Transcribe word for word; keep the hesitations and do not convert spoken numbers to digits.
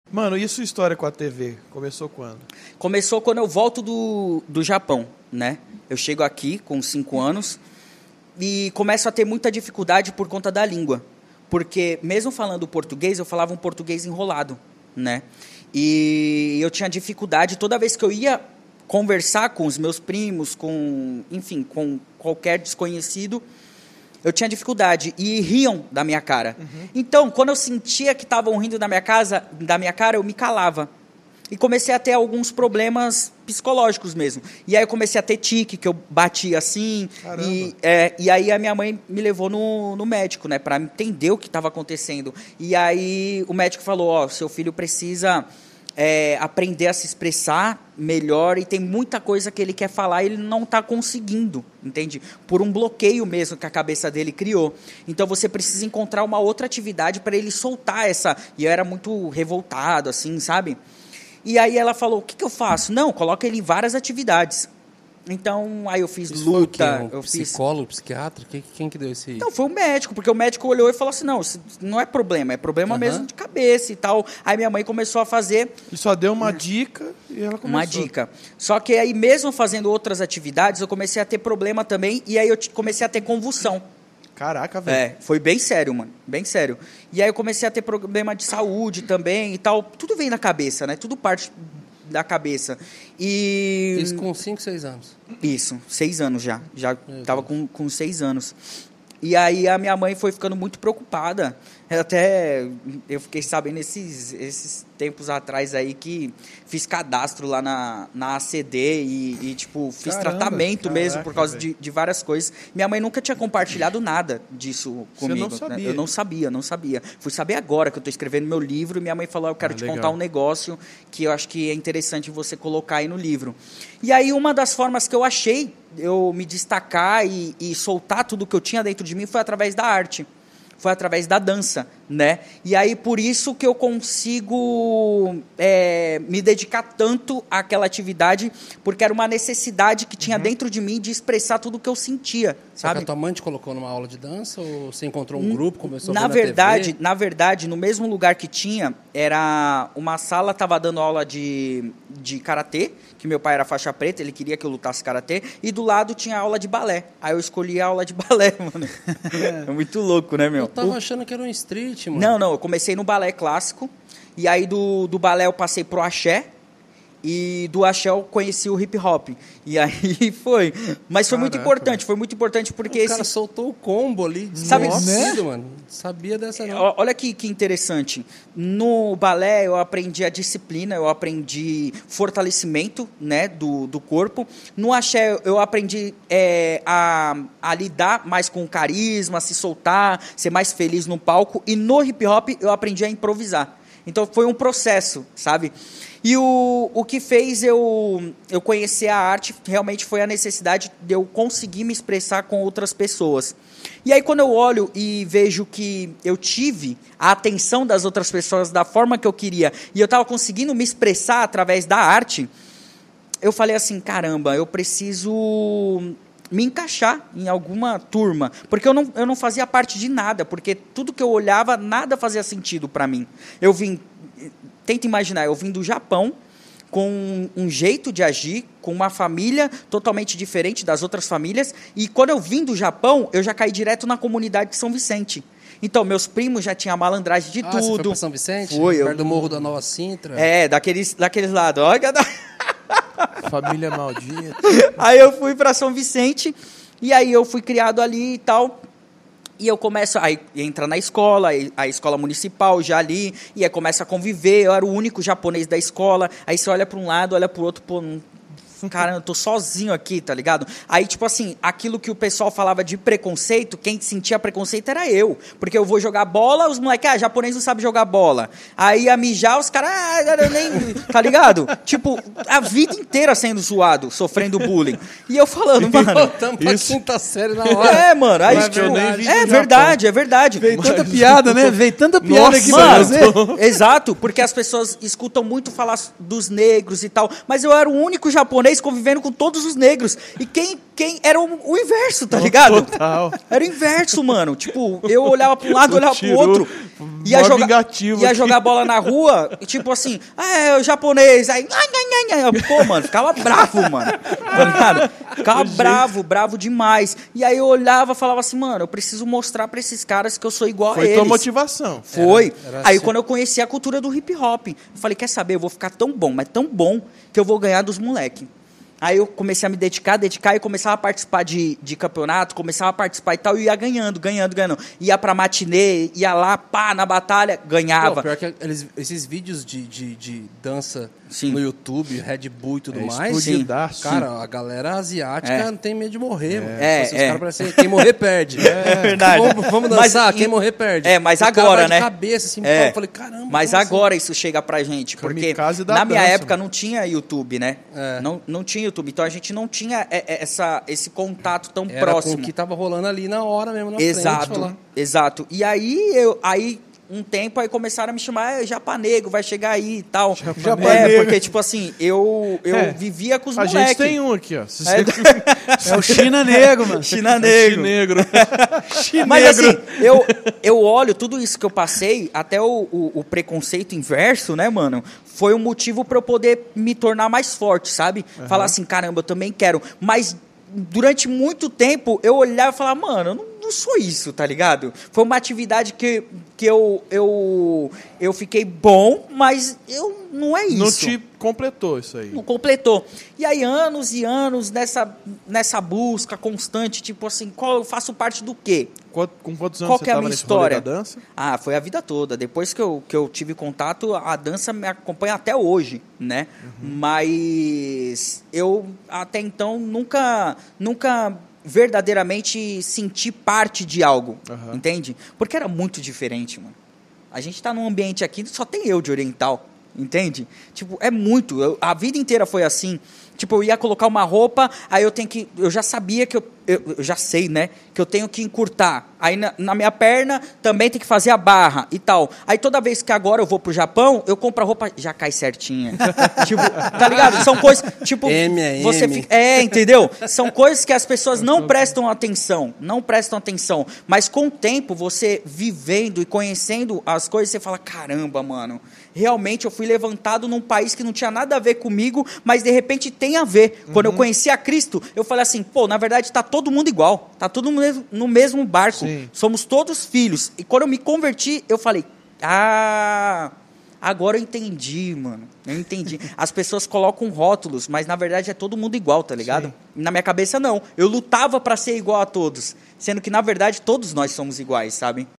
Mano, e a sua história com a T V? Começou quando? Começou quando eu volto do, do Japão, né? Eu chego aqui com cinco anos e começo a ter muita dificuldade por conta da língua. Porque mesmo falando português, eu falava um português enrolado, né? E eu tinha dificuldade toda vez que eu ia conversar com os meus primos, com, enfim, com qualquer desconhecido, eu tinha dificuldade e riam da minha cara. Uhum. Então, quando eu sentia que estavam rindo da minha casa, da minha cara, eu me calava. E comecei a ter alguns problemas psicológicos mesmo. E aí eu comecei a ter tique, que eu batia assim. E, é, e aí a minha mãe me levou no, no médico, né? Para entender o que estava acontecendo. E aí o médico falou, ó, seu filho precisa é, aprender a se expressar melhor e tem muita coisa que ele quer falar e ele não está conseguindo, entende? Por um bloqueio mesmo que a cabeça dele criou. Então você precisa encontrar uma outra atividade para ele soltar essa... E eu era muito revoltado, assim, sabe? E aí ela falou, o que, que eu faço? Não, coloca ele em várias atividades. Então, aí eu fiz Isso luta. Foi o quê? Um eu psicólogo, fiz... psiquiatra? Quem, quem que deu esse... Não, foi o médico, porque o médico olhou e falou assim, não, não é problema, é problema uhum. mesmo de cabeça e tal. Aí minha mãe começou a fazer... E só deu uma dica e ela começou. Uma dica. Só que aí mesmo fazendo outras atividades, eu comecei a ter problema também, e aí eu comecei a ter convulsão. Caraca, velho. É, foi bem sério, mano, bem sério. E aí eu comecei a ter problema de saúde também e tal. Tudo vem na cabeça, né? Tudo parte da cabeça. E... Isso com cinco, seis anos. Isso, seis anos já. Já estava com, com seis anos. E aí a minha mãe foi ficando muito preocupada. Até eu fiquei sabendo esses, esses tempos atrás aí que fiz cadastro lá na, na A C D e, e tipo, fiz Caramba, tratamento caraca, mesmo por causa de, de várias coisas. Minha mãe nunca tinha compartilhado nada disso comigo. Você não sabia? Né? Eu não sabia, não sabia. Fui saber agora que eu estou escrevendo meu livro e minha mãe falou, eu quero ah, te legal. contar um negócio que eu acho que é interessante você colocar aí no livro. E aí uma das formas que eu achei eu me destacar e, e soltar tudo que eu tinha dentro de mim foi através da arte. Foi através da dança, né? E aí, por isso que eu consigo é, me dedicar tanto àquela atividade, porque era uma necessidade que tinha uhum. dentro de mim de expressar tudo o que eu sentia, sabe? A tua mãe te colocou numa aula de dança ou você encontrou um grupo, começou na a ver verdade, na T V? Na verdade, no mesmo lugar que tinha, era uma sala, estava dando aula de, de karatê, que meu pai era faixa preta, ele queria que eu lutasse karatê, e do lado tinha aula de balé. Aí eu escolhi a aula de balé, mano. É muito louco, né, meu? Eu tava achando que era um street, mano. Não, não, eu comecei no balé clássico, e aí do, do balé eu passei pro axé, e do axé eu conheci o hip hop. E aí foi. Mas foi Caraca, muito importante, foi muito importante porque... O esse... cara soltou o combo ali, sabe, né? mano. Sabia dessa não. Olha que, que interessante. No balé eu aprendi a disciplina, eu aprendi fortalecimento, né, do, do corpo. No axé eu aprendi é, a, a lidar mais com carisma, se soltar, ser mais feliz no palco. E no hip hop eu aprendi a improvisar. Então foi um processo, sabe? E o, o que fez eu, eu conhecer a arte realmente foi a necessidade de eu conseguir me expressar com outras pessoas. E aí quando eu olho e vejo que eu tive a atenção das outras pessoas da forma que eu queria e eu estava conseguindo me expressar através da arte, eu falei assim, caramba, eu preciso me encaixar em alguma turma, porque eu não, eu não fazia parte de nada, porque tudo que eu olhava, nada fazia sentido para mim. Eu vim... Tenta imaginar, eu vim do Japão com um jeito de agir, com uma família totalmente diferente das outras famílias, e quando eu vim do Japão, eu já caí direto na comunidade de São Vicente. Então, meus primos já tinham a malandragem de ah, tudo. Você foi pra São Vicente? Foi. Perto eu... do Morro da Nova Sintra? É, daqueles, daqueles lados. Olha... Família maldita. Aí eu fui para São Vicente, e aí eu fui criado ali e tal... E eu começo, aí entra na escola, a escola municipal já ali, e aí começa a conviver, eu era o único japonês da escola, aí você olha para um lado, olha para o outro, pô, não... Cara, eu tô sozinho aqui, tá ligado? Aí, tipo assim, aquilo que o pessoal falava de preconceito, quem sentia preconceito era eu. Porque eu vou jogar bola, os moleques, ah, japonês não sabe jogar bola. Aí, a mijar, os caras, ah, eu nem... Tá ligado? Tipo, a vida inteira sendo zoado, sofrendo bullying. E eu falando, mano... Voltamos pra quinta série na hora. É, mano. Aí, tipo, eu nem vi é verdade, é verdade. Veio tanta piada, né? Veio tanta piada Nossa, aqui mano, pra fazer. Exato, porque as pessoas escutam muito falar dos negros e tal, mas eu era o único japonês convivendo com todos os negros. E quem quem era o, o inverso, tá ligado? Total. Era o inverso, mano. Tipo, eu olhava pra um lado, olhava pro Tirou, outro. Ia mó jogar, vingativo ia aqui. jogar bola na rua, e tipo assim, ah, é o japonês. Aí, ai, ai, ai, ai. Pô, mano, ficava bravo, mano. Tá ligado? Ficava bravo, bravo demais. E aí eu olhava e falava assim, mano, eu preciso mostrar pra esses caras que eu sou igual Foi a eles. tua motivação. Foi. Era- era Aí assim. quando eu conheci a cultura do hip hop, eu falei, quer saber, eu vou ficar tão bom, mas tão bom, que eu vou ganhar dos moleque. Aí eu comecei a me dedicar, dedicar, e começava a participar de, de campeonato, começava a participar e tal, e ia ganhando, ganhando, ganhando. Ia pra matinê, ia lá, pá, na batalha, ganhava. Não, pior que eles- esses vídeos de, de, de dança Sim. no YouTube, Red Bull e tudo É mais, explodidaço. cara, a galera asiática É. não tem medo de morrer, mano. É, Tipo assim, é. Os caras parecem, quem morrer perde. É verdade. Vamos, vamos Mas dançar, e- quem morrer perde. É, mas O cara agora, vai de né? cabeça, assim, É. eu falei, caramba. Mas como assim? agora isso chega pra gente, porque Kamikaze da na minha dança, época mano. não tinha YouTube, né? É. Não, não tinha YouTube, então a gente não tinha é, é, essa, esse contato tão Era próximo. com o que tava rolando ali na hora mesmo, na Exato, frente. Falar. exato. E aí, eu, aí, um tempo, aí começaram a me chamar, é, Japanego, vai chegar aí e tal. Japanego. É, porque, tipo assim, eu, eu É. vivia com os A moleques. gente tem um aqui, ó. Se É, você- É o China Negro, mano. China Negro. Negro. Mas assim, eu, eu olho tudo isso que eu passei, até o, o, o preconceito inverso, né, mano? Foi um motivo pra eu poder me tornar mais forte, sabe? Falar assim, caramba, eu também quero. Mas durante muito tempo eu olhava e falava, mano, eu não, não sou isso, tá ligado? Foi uma atividade que, que eu, eu, eu fiquei bom, mas eu não é isso. Não te completou isso aí. Não completou. E aí, anos e anos nessa, nessa busca constante, tipo assim, qual, eu faço parte do quê? Quanto- com quantos anos Qual você que é a tava minha nesse rolê história? da dança? Ah, foi a vida toda. Depois que eu, que eu tive contato, a dança me acompanha até hoje, né? Mas eu, até então, nunca, nunca verdadeiramente senti parte de algo, Aham. entende? Porque era muito diferente, mano. A gente tá num ambiente aqui, só tem eu de oriental, entende? Tipo, é muito. Eu- a vida inteira foi assim. Tipo, eu ia colocar uma roupa, aí eu tenho que... Eu já sabia que eu... Eu, eu já sei, né? Que eu tenho que encurtar. Aí na, na minha perna também tem que fazer a barra e tal. Aí toda vez que agora eu vou pro Japão, eu compro a roupa, já cai certinha. Tipo, tá ligado? São coisas... Tipo, M é você M. fica, é, entendeu? São coisas que as pessoas não prestam atenção. Não prestam atenção. Mas com o tempo, você vivendo e conhecendo as coisas, você fala, caramba, mano... Realmente eu fui levantado num país que não tinha nada a ver comigo, mas de repente tem a ver. Quando eu conheci a Cristo, eu falei assim, pô, na verdade tá todo mundo igual, tá todo mundo no mesmo barco, Sim. somos todos filhos. E quando eu me converti, eu falei, ah, agora eu entendi, mano, eu entendi. As pessoas colocam rótulos, mas na verdade é todo mundo igual, tá ligado? Sim. Na minha cabeça não, eu lutava pra ser igual a todos, sendo que na verdade todos nós somos iguais, sabe?